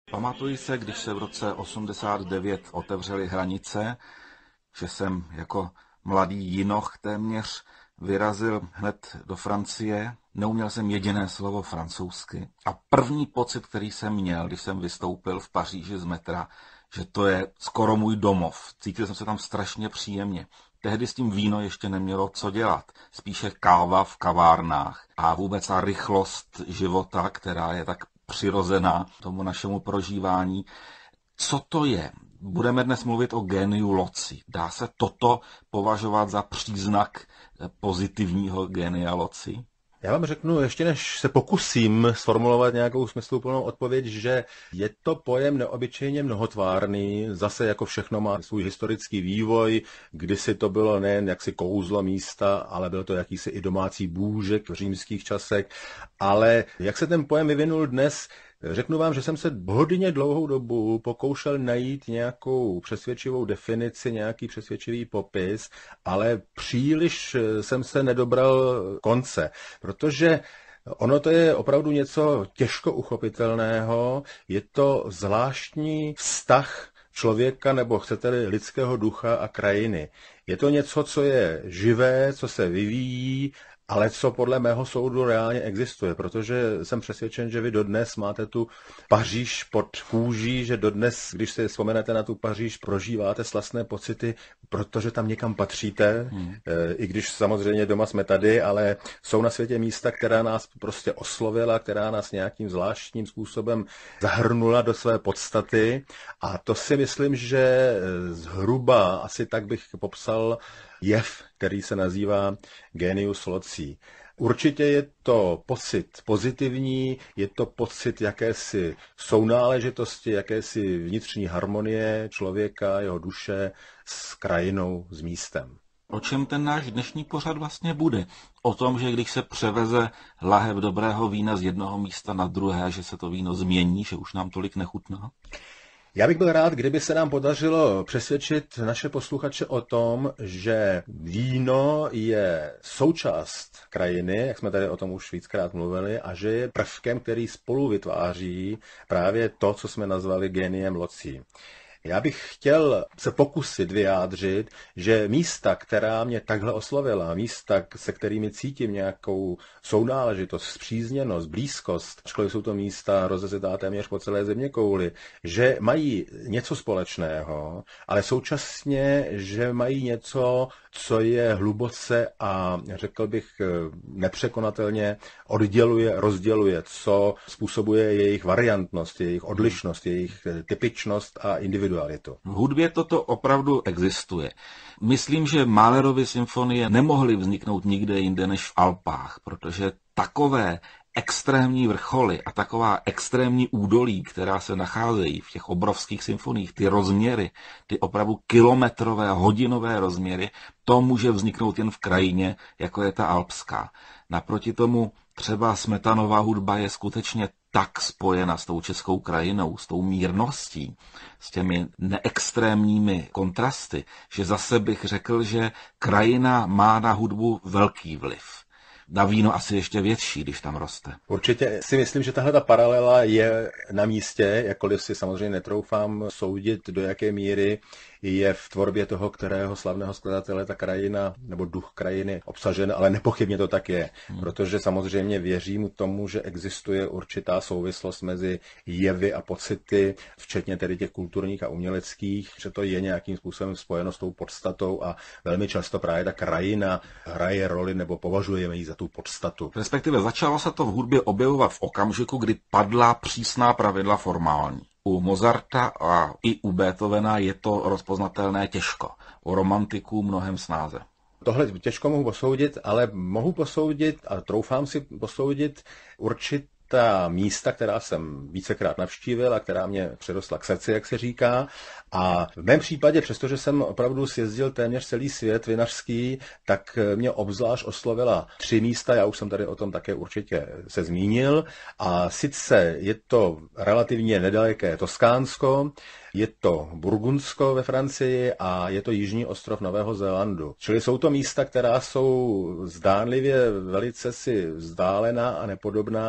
Pamatuji se, když se v roce 89 otevřely hranice, že jsem jako mladý jinoch téměř vyrazil hned do Francie. Neuměl jsem jediné slovo francouzsky. A první pocit, který jsem měl, když jsem vystoupil v Paříži z metra, že to je skoro můj domov. Cítil jsem se tam strašně příjemně. Tehdy s tím víno ještě nemělo co dělat. Spíše káva v kavárnách a vůbec ta rychlost života, která je tak přirozená tomu našemu prožívání. Co to je? Budeme dnes mluvit o géniu loci. Dá se toto považovat za příznak pozitivního génia loci? Já vám řeknu, ještě než se pokusím sformulovat nějakou smysluplnou odpověď, že je to pojem neobyčejně mnohotvárný, zase jako všechno má svůj historický vývoj, kdysi to bylo nejen jaksi kouzlo místa, ale byl to jakýsi i domácí bůžek v římských časech, ale jak se ten pojem vyvinul dnes, řeknu vám, že jsem se hodně dlouhou dobu pokoušel najít nějakou přesvědčivou definici, nějaký přesvědčivý popis, ale příliš jsem se nedobral konce, protože ono to je opravdu něco těžko uchopitelného, je to zvláštní vztah člověka, nebo chcete-li lidského ducha a krajiny. Je to něco, co je živé, co se vyvíjí, ale co podle mého soudu reálně existuje, protože jsem přesvědčen, že vy dodnes máte tu Paříž pod kůží, že dodnes, když si vzpomenete na tu Paříž, prožíváte slastné pocity, protože tam někam patříte, i když samozřejmě doma jsme tady, ale jsou na světě místa, která nás prostě oslovila, která nás nějakým zvláštním způsobem zahrnula do své podstaty a to si myslím, že zhruba asi tak bych popsal jev, který se nazývá genius loci. Určitě je to pocit pozitivní, je to pocit jakési sounáležitosti, jakési vnitřní harmonie člověka, jeho duše s krajinou, s místem. O čem ten náš dnešní pořad vlastně bude? O tom, že když se převeze lahev dobrého vína z jednoho místa na druhé, že se to víno změní, že už nám tolik nechutná? Já bych byl rád, kdyby se nám podařilo přesvědčit naše posluchače o tom, že víno je součást krajiny, jak jsme tady o tom už víckrát mluvili, a že je prvkem, který spolu vytváří právě to, co jsme nazvali géniem loci. Já bych chtěl se pokusit vyjádřit, že místa, která mě takhle oslovila, místa, se kterými cítím nějakou sounáležitost, spřízněnost, blízkost, ačkoliv jsou to místa rozezetá téměř po celé zeměkouli, že mají něco společného, ale současně, že mají něco, co je hluboce a řekl bych nepřekonatelně odděluje, rozděluje, co způsobuje jejich variantnost, jejich odlišnost, jejich typičnost a individualitu. V hudbě toto opravdu existuje. Myslím, že Mahlerovy symfonie nemohly vzniknout nikde jinde než v Alpách, protože takové extrémní vrcholy a taková extrémní údolí, která se nacházejí v těch obrovských symfoniích, ty rozměry, ty opravdu kilometrové, hodinové rozměry, to může vzniknout jen v krajině, jako je ta alpská. Naproti tomu třeba Smetanova hudba je skutečně tak spojena s tou českou krajinou, s tou mírností, s těmi neextrémními kontrasty, že zase bych řekl, že krajina má na hudbu velký vliv. Na víno asi ještě větší, když tam roste. Určitě si myslím, že tahle ta paralela je na místě, jakkoliv si samozřejmě netroufám soudit, do jaké míry je v tvorbě toho, kterého slavného skladatele ta krajina nebo duch krajiny obsažen, ale nepochybně to tak je, protože samozřejmě věřím tomu, že existuje určitá souvislost mezi jevy a pocity, včetně tedy těch kulturních a uměleckých, že to je nějakým způsobem spojeno s tou podstatou a velmi často právě ta krajina hraje roli nebo považujeme ji za tu podstatu. Respektive začalo se to v hudbě objevovat v okamžiku, kdy padla přísná pravidla formální. U Mozarta a i u Beethovena je to rozpoznatelné těžko. U romantiků mnohem snáze. Tohle těžko mohu posoudit, ale mohu posoudit a troufám si posoudit určitá místa, která jsem vícekrát navštívil a která mě přirostla k srdci, jak se říká. A v mém případě, přestože jsem opravdu sjezdil téměř celý svět vinařský, tak mě obzvlášť oslovila 3 místa, já už jsem tady o tom také určitě se zmínil. A sice je to relativně nedaleké Toskánsko, je to Burgundsko ve Francii a je to jižní ostrov Nového Zélandu. Čili jsou to místa, která jsou zdánlivě velice si vzdálená a nepodobná, ale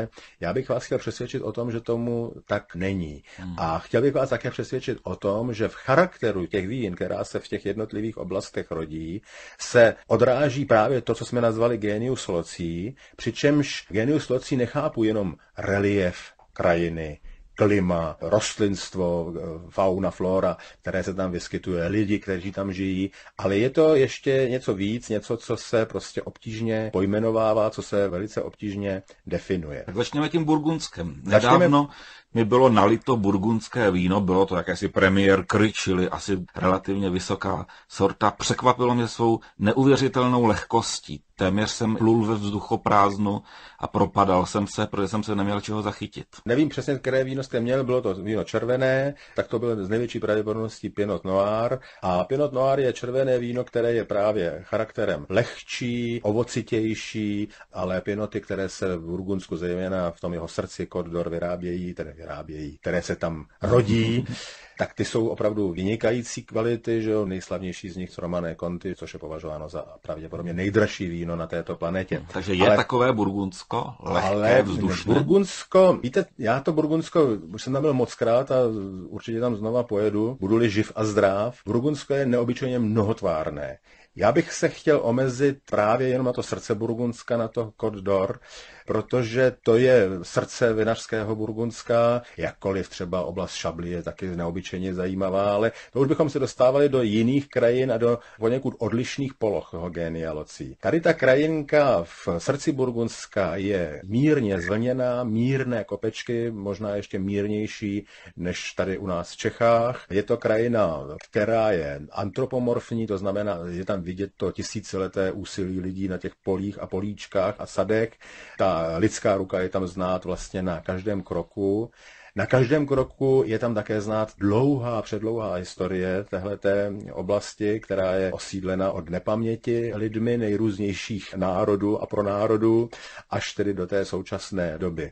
ale já bych vás chtěl přesvědčit o tom, že tomu tak není. A chtěl bych vás také přesvědčit o tom, že v charakteru těch vín, která se v těch jednotlivých oblastech rodí, se odráží právě to, co jsme nazvali genius loci, přičemž genius loci nechápu jenom relief krajiny, klima, rostlinstvo, fauna, flora, které se tam vyskytuje, lidi, kteří tam žijí, ale je to ještě něco víc, něco, co se prostě obtížně pojmenovává, co se velice obtížně definuje. Tak začněme tím burgundskem. Nedávno mi bylo nalito burgundské víno, bylo to jakési Premier Cru, čili asi relativně vysoká sorta. Překvapilo mě svou neuvěřitelnou lehkostí. Téměř jsem plul ve vzduchoprázdnu a propadal jsem se, protože jsem se neměl čeho zachytit. Nevím přesně, které víno jste měl, bylo to víno červené, tak to bylo z největší pravděpodobností Pinot Noir. A Pinot Noir je červené víno, které je právě charakterem lehčí, ovocitější, ale pinoty, které se v Burgundsku, zejména v tom jeho srdci Côte d'Or vyrábějí, které se tam rodí, tak ty jsou opravdu vynikající kvality, že jo, nejslavnější z nich Romanée Conti, což je považováno za pravděpodobně nejdražší víno na této planetě. Takže je takové Burgundsko, lehké, vzdušné? Burgundsko, víte, já to Burgundsko, už jsem tam byl mockrát a určitě tam znova pojedu, budu-li živ a zdrav. Burgundsko je neobyčejně mnohotvárné. Já bych se chtěl omezit právě jenom na to srdce Burgundska, na to Côte d'Or, protože to je srdce vinařského Burgundska, jakkoliv třeba oblast Chablis je taky neobyčejně zajímavá, ale to už bychom se dostávali do jiných krajin a do poněkud odlišných poloh toho génia loci. Tady ta krajinka v srdci Burgundska je mírně zvlněná, mírné kopečky, možná ještě mírnější než tady u nás v Čechách. Je to krajina, která je antropomorfní, to znamená, je tam vidět to tisícileté úsilí lidí na těch polích a políčkách a sadech. Ta lidská ruka je tam znát vlastně na každém kroku. Na každém kroku je tam také znát předlouhá historie téhleté oblasti, která je osídlena od nepaměti lidmi nejrůznějších národů a pronárodů až tedy do té současné doby.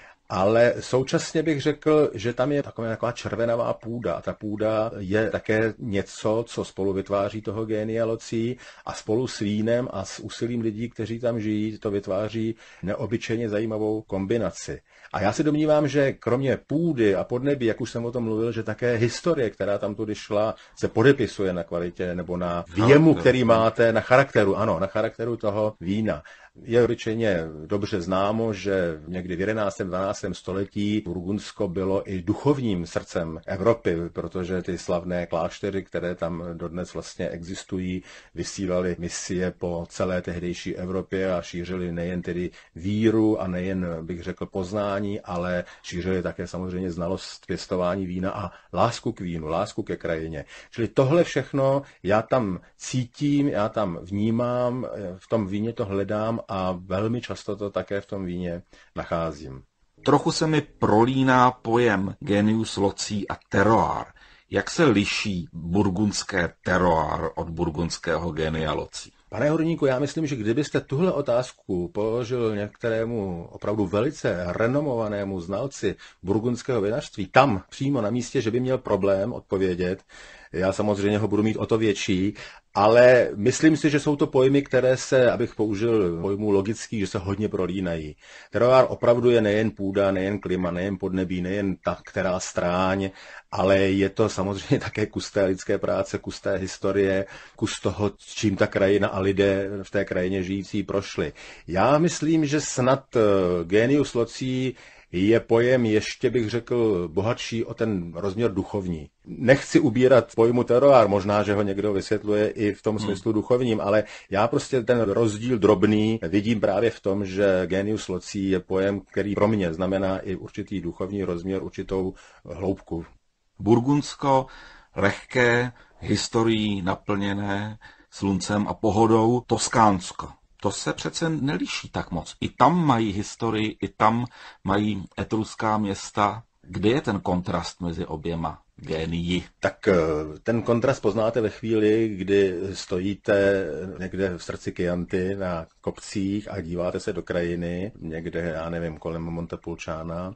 Ale současně bych řekl, že tam je taková červenavá půda. A ta půda je také něco, co spolu vytváří toho génia loci a spolu s vínem a s úsilím lidí, kteří tam žijí, to vytváří neobyčejně zajímavou kombinaci. A já si domnívám, že kromě půdy a podnebí, jak už jsem o tom mluvil, že také historie, která tam tudy šla, se podepisuje na kvalitě nebo na výjemu, který máte, na charakteru toho vína. Je obyčejně dobře známo, že někdy v 11. 12. století Burgundsko bylo i duchovním srdcem Evropy, protože ty slavné kláštery, které tam dodnes vlastně existují, vysílaly misie po celé tehdejší Evropě a šířily nejen tedy víru a nejen, bych řekl, poznání, ale šířily také samozřejmě znalost pěstování vína a lásku k vínu, lásku ke krajině. Čili tohle všechno já tam cítím, já tam vnímám, v tom víně to hledám a velmi často to také v tom víně nacházím. Trochu se mi prolíná pojem genius loci a terroir. Jak se liší burgundské terroir od burgundského génia loci? Pane Horníku, já myslím, že kdybyste tuhle otázku položil některému opravdu velice renomovanému znalci burgundského vinařství, tam přímo na místě, že by měl problém odpovědět, já samozřejmě ho budu mít o to větší, ale myslím si, že jsou to pojmy, které se, abych použil pojmu logický, že se hodně prolínají. Terroir opravdu je nejen půda, nejen klima, nejen podnebí, nejen ta, která stráň, ale je to samozřejmě také kus té lidské práce, kus té historie, kus toho, čím ta krajina a lidé v té krajině žijící prošli. Já myslím, že snad genius loci je pojem ještě, bych řekl, bohatší o ten rozměr duchovní. Nechci ubírat pojmu terroir, možná, že ho někdo vysvětluje i v tom smyslu duchovním, ale já prostě ten rozdíl drobný vidím právě v tom, že genius loci je pojem, který pro mě znamená i určitý duchovní rozměr, určitou hloubku. Burgundsko, lehké, historií naplněné, sluncem a pohodou, Toskánsko. To se přece neliší tak moc. I tam mají historii, i tam mají etruská města. Kde je ten kontrast mezi oběma génii? Tak ten kontrast poznáte ve chvíli, kdy stojíte někde v srdci Chianti na kopcích a díváte se do krajiny, někde, já nevím, kolem Montepulciana.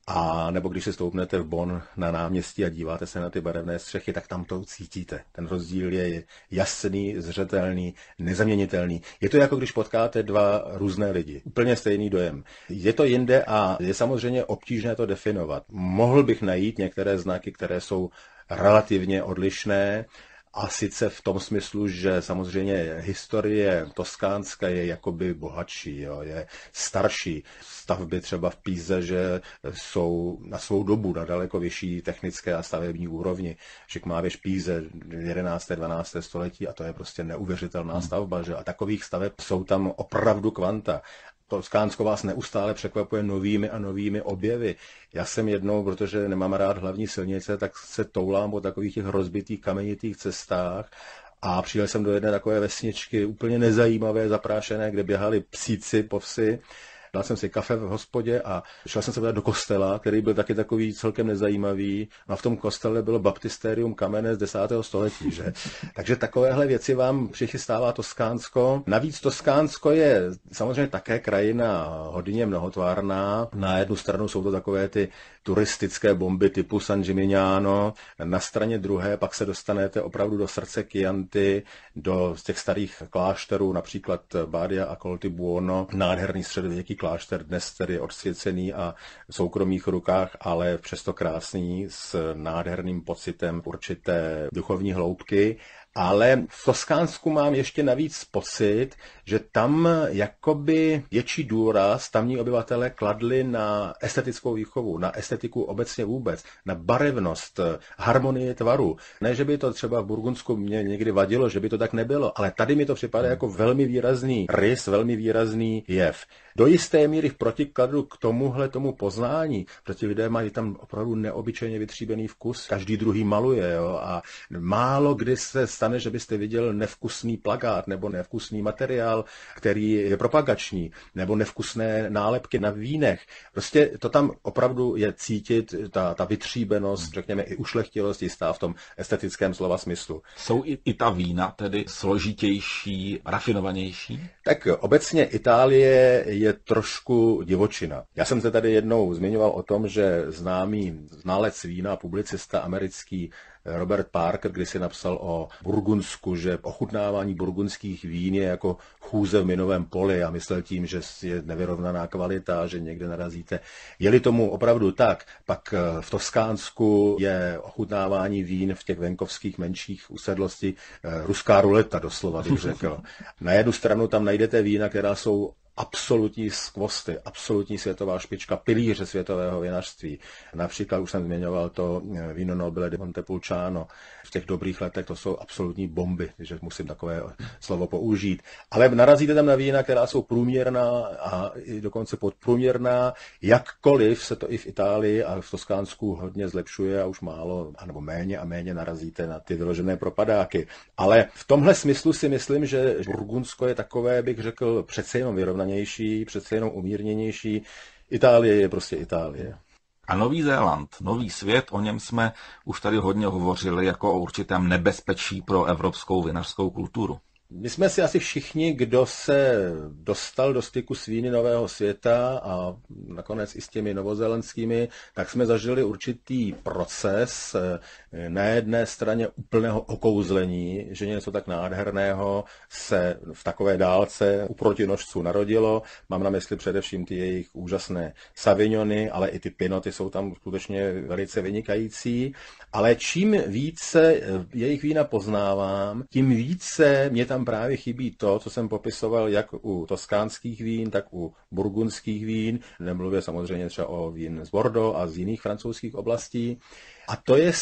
A nebo když si stoupnete v Bonn na náměstí a díváte se na ty barevné střechy, tak tam to cítíte. Ten rozdíl je jasný, zřetelný, nezaměnitelný. Je to jako když potkáte dva různé lidi. Úplně stejný dojem. Je to jinde a je samozřejmě obtížné to definovat. Mohl bych najít některé znaky, které jsou relativně odlišné, a sice v tom smyslu, že samozřejmě historie toskánska je jakoby bohatší, jo, je starší. Stavby třeba v Píze, že jsou na svou dobu na daleko vyšší technické a stavební úrovni. Šikmávěž Píze 11. 12. století a to je prostě neuvěřitelná stavba, že? A takových staveb jsou tam opravdu kvanta. Toskánsko vás neustále překvapuje novými a novými objevy. Já jsem jednou, protože nemám rád hlavní silnice, tak se toulám po takových těch rozbitých kamenitých cestách a přijel jsem do jedné takové vesničky, úplně nezajímavé, zaprášené, kde běhali psíci po vsi. Dal jsem si kafe v hospodě a šel jsem se podívat do kostela, který byl taky takový celkem nezajímavý. A v tom kostele bylo baptisterium kamenné z 10. století, že? Takže takovéhle věci vám přichystává Toskánsko. Navíc Toskánsko je samozřejmě také krajina hodně mnohotvárná. Na jednu stranu jsou to takové ty turistické bomby typu San Gimignano, na straně druhé pak se dostanete opravdu do srdce Chianti, do těch starých klášterů, například Badia a Colti Buono, nádherný středověký klášter, dnes tedy odsvěcený a v soukromých rukách, ale přesto krásný, s nádherným pocitem určité duchovní hloubky. Ale v Toskánsku mám ještě navíc pocit, že tam jakoby větší důraz tamní obyvatele kladli na estetickou výchovu, na estetiku obecně vůbec, na barevnost, harmonii tvaru. Ne, že by to třeba v Burgundsku mě někdy vadilo, že by to tak nebylo, ale tady mi to připadá jako velmi výrazný rys, velmi výrazný jev. Do jisté míry v protikladu k tomu poznání, protože lidé mají tam opravdu neobyčejně vytříbený vkus, každý druhý maluje, jo, a málo kdy se stane, že byste viděl nevkusný plakát nebo nevkusný materiál, který je propagační, nebo nevkusné nálepky na vínech. Prostě to tam opravdu je cítit, ta vytříbenost, řekněme i ušlechtilost jistá v tom estetickém slova smyslu. Jsou i ta vína tedy složitější, rafinovanější? Tak obecně Itálie je trošku divočina. Já jsem se tady jednou zmiňoval o tom, že známý znalec vína, publicista americký Robert Parker, když si napsal o Burgundsku, že ochutnávání burgundských vín je jako chůze v minovém poli a myslel tím, že je nevyrovnaná kvalita, že někde narazíte. Je-li tomu opravdu tak, pak v Toskánsku je ochutnávání vín v těch venkovských menších usedlosti ruská ruleta, doslova bych řekl. Na jednu stranu tam najdete vína, která jsou absolutní skvosty, absolutní světová špička, pilíře světového vinařství. Například už jsem zmiňoval to Vino Nobile di Montepulciano. V těch dobrých letech to jsou absolutní bomby, že musím takové slovo použít. Ale narazíte tam na vína, která jsou průměrná a i dokonce podprůměrná, jakkoliv se to i v Itálii a v Toskánsku hodně zlepšuje a už málo, anebo méně a méně narazíte na ty vyložené propadáky. Ale v tomhle smyslu si myslím, že Burgundsko je takové, bych řekl, přece jenom vyrovnanější, přece jenom umírněnější. Itálie je prostě Itálie. A Nový Zéland, nový svět, o něm jsme už tady hodně hovořili jako o určitém nebezpečí pro evropskou vinařskou kulturu. My jsme si asi všichni, kdo se dostal do styku s víny nového světa a nakonec i s těmi novozélandskými, tak jsme zažili určitý proces na jedné straně úplného okouzlení, že něco tak nádherného se v takové dálce u protinožců narodilo. Mám na mysli především ty jejich úžasné savignony, ale i ty pinoty jsou tam skutečně velice vynikající. Ale čím více jejich vína poznávám, tím více mě tam právě chybí to, co jsem popisoval jak u toskánských vín, tak u burgundských vín, nemluvě samozřejmě třeba o vín z Bordeaux a z jiných francouzských oblastí. A to je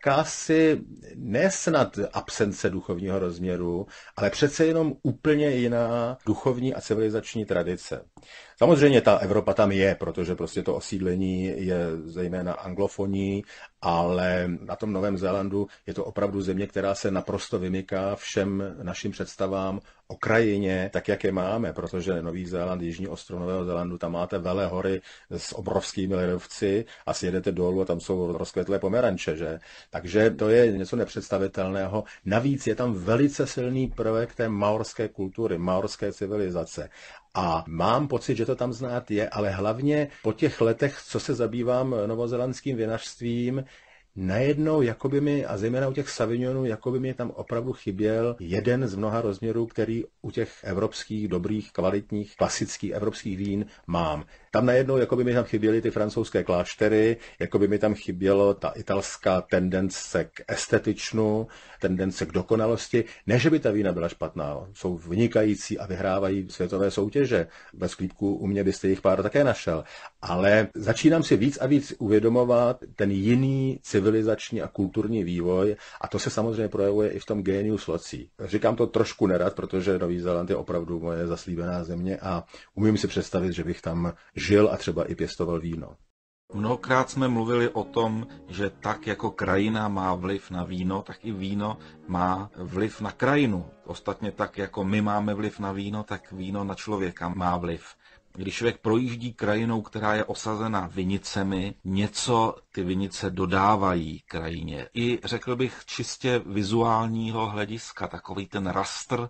jakási nesnad absence duchovního rozměru, ale přece jenom úplně jiná duchovní a civilizační tradice. Samozřejmě ta Evropa tam je, protože prostě to osídlení je zejména anglofonní, ale na tom Novém Zélandu je to opravdu země, která se naprosto vymyká všem našim představám o krajině, tak jak je máme, protože Nový Zéland, jižní ostrov Nového Zélandu, tam máte velehory s obrovskými ledovci a sjedete dolů a tam jsou rozkvetlé pomeranče, že? Takže to je něco nepředstavitelného. Navíc je tam velice silný prvek té maorské kultury, maorské civilizace. A mám pocit, že to tam znát je, ale hlavně po těch letech, co se zabývám novozélandským vinařstvím, najednou, jakoby mi, a zejména u těch Sauvignonů, jakoby mi tam opravdu chyběl jeden z mnoha rozměrů, který u těch evropských, dobrých, kvalitních, klasických evropských vín mám. Tam najednou, jakoby mi tam chyběly ty francouzské kláštery, jakoby mi tam chybělo ta italská tendence k estetičnu, tendence k dokonalosti. Ne, že by ta vína byla špatná, jsou vynikající a vyhrávají světové soutěže. Ve sklípku u mě byste jich pár také našel. Ale začínám si víc a víc uvědomovat ten jiný civilizační a kulturní vývoj a to se samozřejmě projevuje i v tom genius loci. Říkám to trošku nerad, protože Nový Zéland je opravdu moje zaslíbená země a umím si představit, že bych tam žil a třeba i pěstoval víno. Mnohokrát jsme mluvili o tom, že tak jako krajina má vliv na víno, tak i víno má vliv na krajinu. Ostatně tak jako my máme vliv na víno, tak víno na člověka má vliv. Když člověk projíždí krajinou, která je osazena vinicemi, něco ty vinice dodávají krajině. I řekl bych čistě vizuálního hlediska, takový ten rastr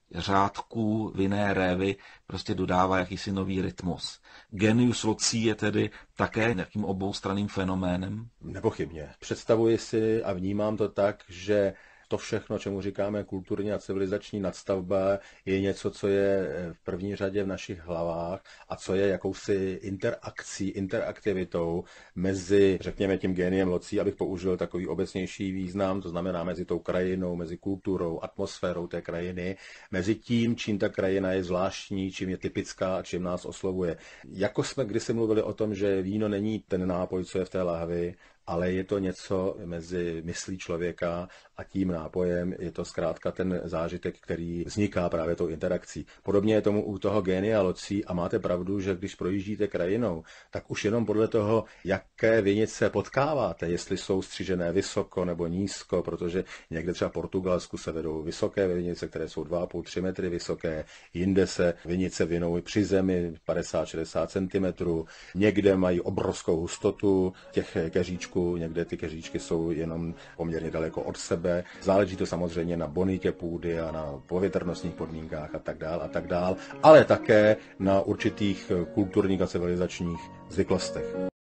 řádků vinné révy prostě dodává jakýsi nový rytmus. Genius loci je tedy také nějakým oboustranným fenoménem? Nepochybně. Představuji si a vnímám to tak, že to všechno, čemu říkáme kulturní a civilizační nadstavba, je něco, co je v první řadě v našich hlavách a co je jakousi interaktivitou mezi, řekněme, tím géniem loci, abych použil takový obecnější význam, to znamená mezi tou krajinou, mezi kulturou, atmosférou té krajiny, mezi tím, čím ta krajina je zvláštní, čím je typická a čím nás oslovuje. Jako jsme kdysi mluvili o tom, že víno není ten nápoj, co je v té lahvi, ale je to něco mezi myslí člověka a tím nápojem, je to zkrátka ten zážitek, který vzniká právě tou interakcí. Podobně je tomu u toho génia loci a máte pravdu, že když projíždíte krajinou, tak už jenom podle toho, jaké vinice potkáváte, jestli jsou střižené vysoko nebo nízko, protože někde třeba v Portugalsku se vedou vysoké vinice, které jsou 2,5-3 metry vysoké, jinde se vinice vinou při zemi 50-60 cm, někde mají obrovskou hustotu těch keříčků, někde ty keříčky jsou jenom poměrně daleko od sebe. Záleží to samozřejmě na bonitě půdy a na povětrnostních podmínkách a tak dál, ale také na určitých kulturních a civilizačních zvyklostech.